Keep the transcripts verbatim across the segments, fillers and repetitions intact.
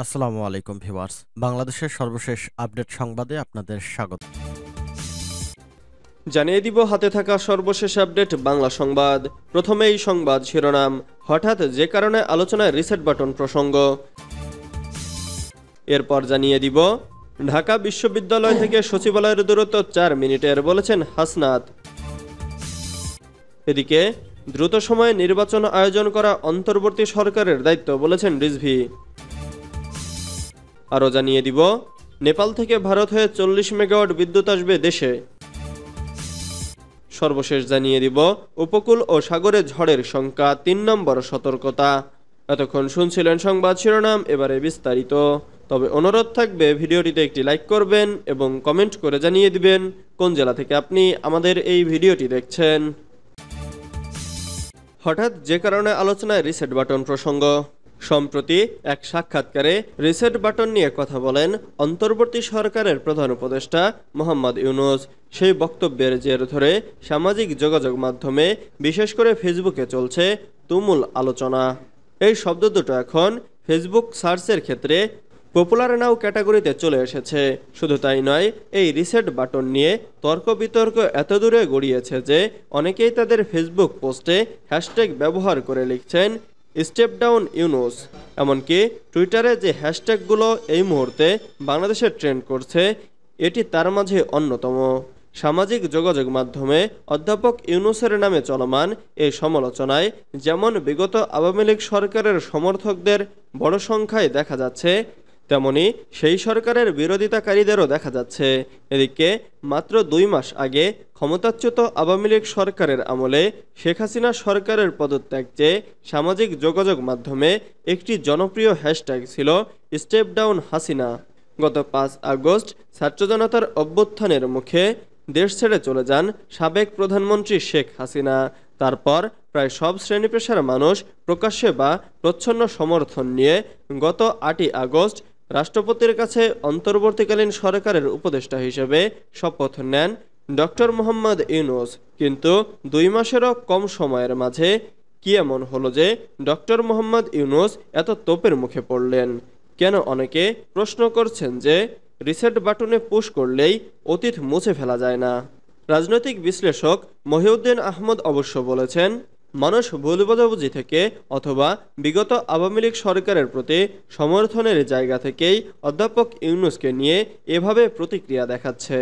আসসালামু আলাইকুম ভিউয়ার্স, বাংলাদেশের সর্বশেষ আপডেট সংবাদে আপনাদের স্বাগত। জানিয়ে দিব হাতে থাকা সর্বশেষ আপডেট বাংলা সংবাদ। প্রথমেই সংবাদ শিরোনাম, হঠাৎ যে কারণে আলোচনায় রিসেট বাটন প্রসঙ্গ। এরপর জানিয়ে দিব ঢাকা বিশ্ববিদ্যালয় থেকে সচিবালয়ের দূরত্ব চার মিনিটের, বলেছেন হাসনাত। এদিকে দ্রুত সময়ে নির্বাচন আয়োজন করা অন্তর্বর্তী সরকারের দায়িত্ব, বলেছেন রিজভী। আরও জানিয়ে দিব নেপাল থেকে ভারত হয়ে চল্লিশ মেগাওয়াট বিদ্যুৎ আসবে দেশে। সর্বশেষ জানিয়ে দিব উপকূল ও সাগরে ঝড়ের শঙ্কা, তিন নম্বর সতর্কতা। এতক্ষণ শুনছিলেন সংবাদ শিরোনাম, এবারে বিস্তারিত। তবে অনুরোধ থাকবে ভিডিওটিতে একটি লাইক করবেন এবং কমেন্ট করে জানিয়ে দিবেন কোন জেলা থেকে আপনি আমাদের এই ভিডিওটি দেখছেন। হঠাৎ যে কারণে আলোচনায় রিসেট বাটন প্রসঙ্গ। সম্প্রতি এক সাক্ষাৎকারে রিসেট বাটন নিয়ে কথা বলেন অন্তর্বর্তী সরকারের প্রধান উপদেষ্টা মোহাম্মদ ইউনূস। সেই বক্তব্যের জের ধরে সামাজিক যোগাযোগ মাধ্যমে, বিশেষ করে ফেসবুকে চলছে তুমুল আলোচনা। এই শব্দ দুটো এখন ফেসবুক সার্চের ক্ষেত্রে পপুলার নাও ক্যাটাগরিতে চলে এসেছে। শুধু তাই নয়, এই রিসেট বাটন নিয়ে তর্ক বিতর্ক এত দূরে গড়িয়েছে যে অনেকেই তাদের ফেসবুক পোস্টে হ্যাশট্যাগ ব্যবহার করে লিখছেন স্টেপ ডাউন ইউনূস। এমনকি টুইটারে যে হ্যাশট্যাগুলো এই মুহূর্তে বাংলাদেশে ট্রেন্ড করছে, এটি তার মাঝে অন্যতম। সামাজিক যোগাযোগ মাধ্যমে অধ্যাপক ইউনূসের নামে চলমান এই সমালোচনায় যেমন বিগত আওয়ামী লীগ সরকারের সমর্থকদের বড় সংখ্যায় দেখা যাচ্ছে, তেমনি সেই সরকারের বিরোধিতাকারীদেরও দেখা যাচ্ছে। এদিকে মাত্র দুই মাস আগে ক্ষমতাচ্যুত আওয়ামী লীগ সরকারের আমলে শেখ হাসিনা সরকারের পদত্যাগ চেয়ে সামাজিক যোগাযোগ মাধ্যমে একটি জনপ্রিয় হ্যাশট্যাগ ছিল স্টেপ ডাউন হাসিনা। গত পাঁচ আগস্ট ছাত্র জনতার অভ্যুত্থানের মুখে দেশ ছেড়ে চলে যান সাবেক প্রধানমন্ত্রী শেখ হাসিনা। তারপর প্রায় সব শ্রেণী পেশার মানুষ প্রকাশ্যে বা প্রচ্ছন্ন সমর্থন নিয়ে গত আটই আগস্ট রাষ্ট্রপতির কাছে অন্তর্বর্তীকালীন সরকারের উপদেষ্টা হিসেবে শপথ নেন ডক্টর মোহাম্মদ ইউনূস। কিন্তু দুই মাসেরও কম সময়ের মাঝে কি এমন হলো যে ডক্টর মোহাম্মদ ইউনূস এত তোপের মুখে পড়লেন? কেন অনেকে প্রশ্ন করছেন যে রিসেট বাটনে পুশ করলেই অতীত মুছে ফেলা যায় না। রাজনৈতিক বিশ্লেষক মহিউদ্দিন আহমদ অবশ্য বলেছেন, মানুষ ভুল বোঝাবুঝি থেকে অথবা বিগত আওয়ামী লীগ সরকারের প্রতি সমর্থনের জায়গা থেকেই অধ্যাপক ইউনূসকে নিয়ে এভাবে প্রতিক্রিয়া দেখাচ্ছে।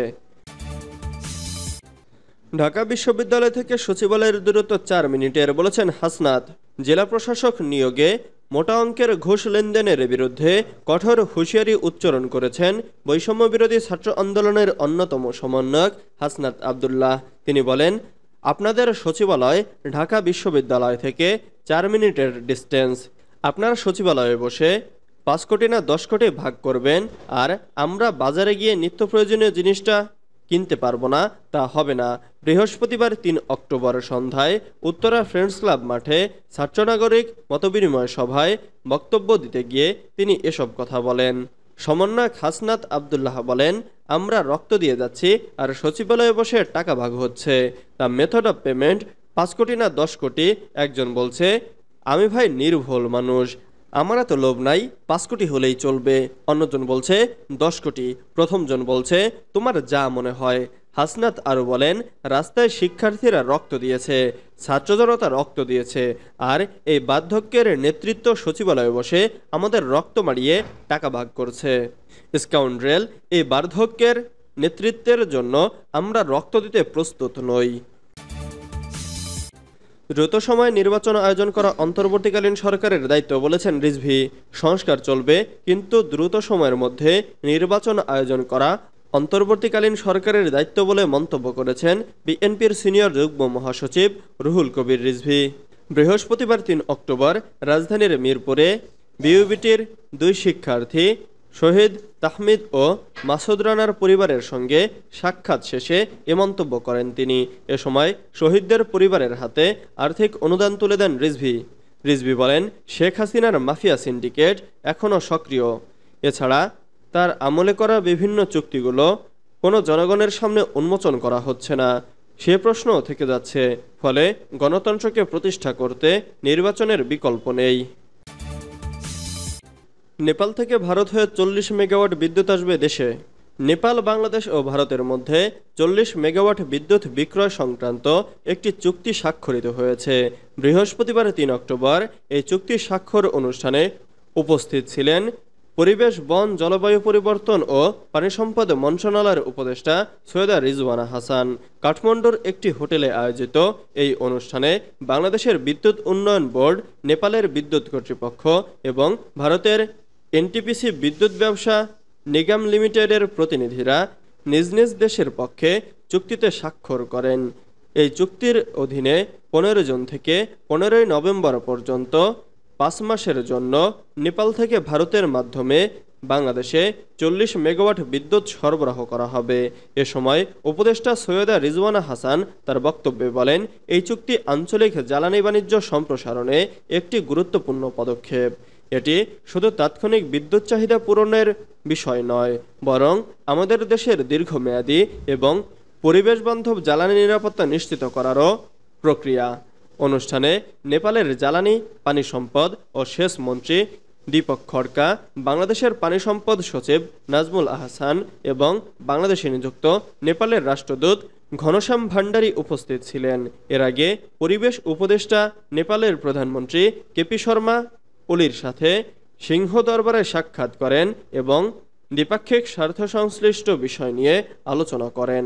ঢাকা বিশ্ববিদ্যালয় থেকে সচিবালয়ের দূরত্ব চার মিনিটের, বলেছেন হাসনাত। জেলা প্রশাসক নিয়োগে মোটা অঙ্কের ঘুষ লেনদেনের বিরুদ্ধে কঠোর হুঁশিয়ারি উচ্চারণ করেছেন বৈষম্য বিরোধী ছাত্র আন্দোলনের অন্যতম সমন্বয়ক হাসনাত আবদুল্লাহ। তিনি বলেন, আপনাদের সচিবালয় ঢাকা বিশ্ববিদ্যালয় থেকে চার মিনিটের ডিস্টেন্স। আপনার সচিবালয়ে বসে পাঁচ কোটি না দশ কোটি ভাগ করবেন, আর আমরা বাজারে গিয়ে নিত্য প্রয়োজনীয় জিনিসটা কিনতে পারবো না, তা হবে না। বৃহস্পতিবার তিন অক্টোবর সন্ধ্যায় উত্তরা ফ্রেন্ডস ক্লাব মাঠে ছাত্র নাগরিক মতবিনিময় সভায় বক্তব্য দিতে গিয়ে তিনি এসব কথা বলেন। সমন্বয়ক হাসনাত আবদুল্লাহ বলেন, আমরা রক্ত দিয়ে যাচ্ছি আর সচিবালয়ে বসে টাকা ভাগ হচ্ছে। তা মেথড অফ পেমেন্ট পাঁচ কোটি না দশ কোটি। একজন বলছে, আমি ভাই নির্ভুল মানুষ, আমার এত লোভ নাই, পাঁচ কোটি হলেই চলবে। অন্যজন বলছে দশ কোটি। প্রথমজন বলছে তোমার যা মনে হয়। হাসনাত আরও বলেন, রাস্তায় শিক্ষার্থীরা রক্ত দিয়েছে, ছাত্র জনতা রক্ত দিয়েছে, আর এই বার্ধক্যের নেতৃত্ব সচিবালয়ে বসে আমাদের রক্ত মারিয়ে টাকা ভাগ করছে। স্কাউন্ড্রেল, এই বার্ধক্যের নেতৃত্বের জন্য আমরা রক্ত দিতে প্রস্তুত নই। দ্রুত সময়ে নির্বাচন আয়োজন করা অন্তর্বর্তীকালীন সরকারের দায়িত্ব, বলেছেন রিজভী। সংস্কার চলবে, কিন্তু দ্রুত সময়ের মধ্যে নির্বাচন আয়োজন করা অন্তর্বর্তীকালীন সরকারের দায়িত্ব বলে মন্তব্য করেছেন বিএনপির সিনিয়র যুগ্ম মহাসচিব রুহুল কবির রিজভী। বৃহস্পতিবার তিন অক্টোবর রাজধানীর মিরপুরে বিইউবিটির দুই শিক্ষার্থী শহীদ তাহমিদ ও মাসুদ রানার পরিবারের সঙ্গে সাক্ষাৎ শেষে এ মন্তব্য করেন তিনি। এ সময় শহীদদের পরিবারের হাতে আর্থিক অনুদান তুলে দেন রিজভী। রিজভী বলেন, শেখ হাসিনার মাফিয়া সিন্ডিকেট এখনও সক্রিয়। এছাড়া তার আমলে করা বিভিন্ন চুক্তিগুলো কোনো জনগণের সামনে উন্মোচন করা হচ্ছে না, সে প্রশ্নও থেকে যাচ্ছে। ফলে গণতন্ত্রকে প্রতিষ্ঠা করতে নির্বাচনের বিকল্প নেই। নেপাল থেকে ভারত হয়ে চল্লিশ মেগাওয়াট বিদ্যুৎ আসবে দেশে। নেপাল, বাংলাদেশ ও ভারতের মধ্যে চল্লিশ মেগাওয়াট বিদ্যুৎ বিক্রয় সংক্রান্ত একটি চুক্তি স্বাক্ষরিত হয়েছে। বৃহস্পতিবার তিন অক্টোবর এই চুক্তি স্বাক্ষর অনুষ্ঠানে উপস্থিত ছিলেন পরিবেশ, বন, জলবায়ু পরিবর্তন ও পানি সম্পদ মন্ত্রণালয়ের উপদেষ্টা সৈয়দা রিজওয়ানা হাসান। কাঠমান্ডুর একটি হোটেলে আয়োজিত এই অনুষ্ঠানে বাংলাদেশের বিদ্যুৎ উন্নয়ন বোর্ড, নেপালের বিদ্যুৎ কর্তৃপক্ষ এবং ভারতের এনটিপিসি বিদ্যুৎ ব্যবসা নিগম লিমিটেডের প্রতিনিধিরা নিজ নিজ দেশের পক্ষে চুক্তিতে স্বাক্ষর করেন। এই চুক্তির অধীনে পনেরো জুন থেকে পনেরোই নভেম্বর পর্যন্ত পাঁচ মাসের জন্য নেপাল থেকে ভারতের মাধ্যমে বাংলাদেশে চল্লিশ মেগাওয়াট বিদ্যুৎ সরবরাহ করা হবে। এ সময় উপদেষ্টা সৈয়দা রিজওয়ানা হাসান তার বক্তব্যে বলেন, এই চুক্তি আঞ্চলিক জ্বালানি বাণিজ্য সম্প্রসারণে একটি গুরুত্বপূর্ণ পদক্ষেপ। এটি শুধু তাৎক্ষণিক বিদ্যুৎ চাহিদা পূরণের বিষয় নয়, বরং আমাদের দেশের দীর্ঘমেয়াদী এবং পরিবেশবান্ধব জ্বালানি নিরাপত্তা নিশ্চিত করারও প্রক্রিয়া। অনুষ্ঠানে নেপালের জ্বালানি, পানি সম্পদ ও সেচ মন্ত্রী দীপক খড়কা, বাংলাদেশের পানি সম্পদ সচিব নাজমুল আহসান এবং বাংলাদেশে নিযুক্ত নেপালের রাষ্ট্রদূত ঘনশ্যাম ভান্ডারী উপস্থিত ছিলেন। এর আগে পরিবেশ উপদেষ্টা নেপালের প্রধানমন্ত্রী কেপি শর্মা ওলির সাথে সিংহ দরবারে সাক্ষাৎ করেন এবং দ্বিপাক্ষিক স্বার্থ সংশ্লিষ্ট বিষয় নিয়ে আলোচনা করেন।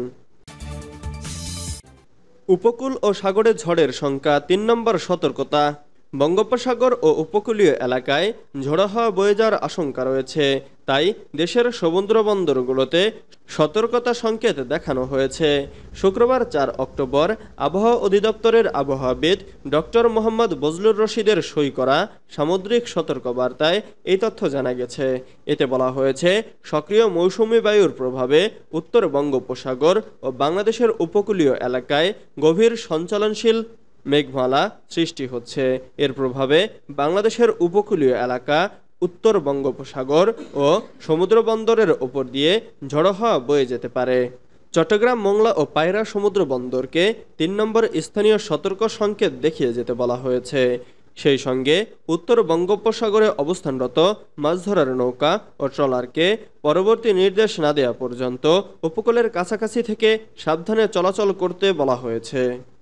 উপকূল ও সাগরে ঝড়ের শঙ্কা, তিন নম্বর সতর্কতা। বঙ্গোপসাগর ও উপকূলীয় এলাকায় ঝোড়ো হাওয়া বয়ে যাওয়ার আশঙ্কা রয়েছে, তাই দেশের সমুদ্র বন্দরগুলোতে সতর্কতা সংকেত দেখানো হয়েছে। শুক্রবার চার অক্টোবর আবহাওয়া অধিদপ্তরের আবহাওয়াবিদ ডক্টর মোহাম্মদ বজলুর রশিদের সই করা সামুদ্রিক সতর্কবার্তায় এই তথ্য জানা গেছে। এতে বলা হয়েছে, সক্রিয় মৌসুমী বায়ুর প্রভাবে উত্তর বঙ্গোপসাগর ও বাংলাদেশের উপকূলীয় এলাকায় গভীর সঞ্চালনশীল মেঘমালা সৃষ্টি হচ্ছে। এর প্রভাবে বাংলাদেশের উপকূলীয় এলাকা, উত্তর বঙ্গোপসাগর ও সমুদ্র বন্দরের ওপর দিয়ে ঝড়ো হাওয়া বয়ে যেতে পারে। চট্টগ্রাম, মোংলা ও পায়রা সমুদ্র বন্দরকে তিন নম্বর স্থানীয় সতর্ক সংকেত দেখিয়ে যেতে বলা হয়েছে। সেই সঙ্গে উত্তর বঙ্গোপসাগরে অবস্থানরত মাছ ধরার নৌকা ও ট্রলারকে পরবর্তী নির্দেশ না দেওয়া পর্যন্ত উপকূলের কাছাকাছি থেকে সাবধানে চলাচল করতে বলা হয়েছে।